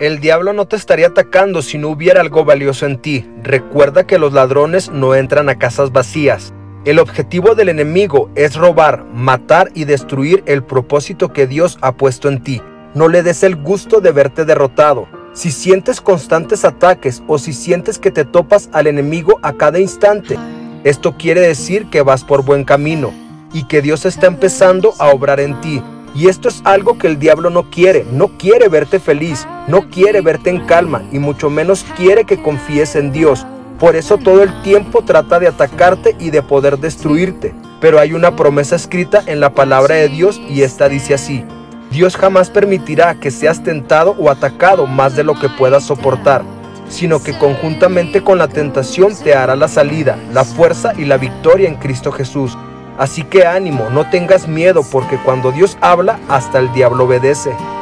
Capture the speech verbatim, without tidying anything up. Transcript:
El diablo no te estaría atacando si no hubiera algo valioso en ti. Recuerda que los ladrones no entran a casas vacías. El objetivo del enemigo es robar, matar y destruir el propósito que Dios ha puesto en ti. No le des el gusto de verte derrotado. Si sientes constantes ataques o si sientes que te topas al enemigo a cada instante, esto quiere decir que vas por buen camino y que Dios está empezando a obrar en ti. Y esto es algo que el diablo no quiere. No quiere verte feliz, no quiere verte en calma y mucho menos quiere que confíes en Dios. Por eso todo el tiempo trata de atacarte y de poder destruirte. Pero hay una promesa escrita en la palabra de Dios y esta dice así: Dios jamás permitirá que seas tentado o atacado más de lo que puedas soportar, sino que conjuntamente con la tentación te hará la salida, la fuerza y la victoria en Cristo Jesús. Así que ánimo, no tengas miedo, porque cuando Dios habla, hasta el diablo obedece.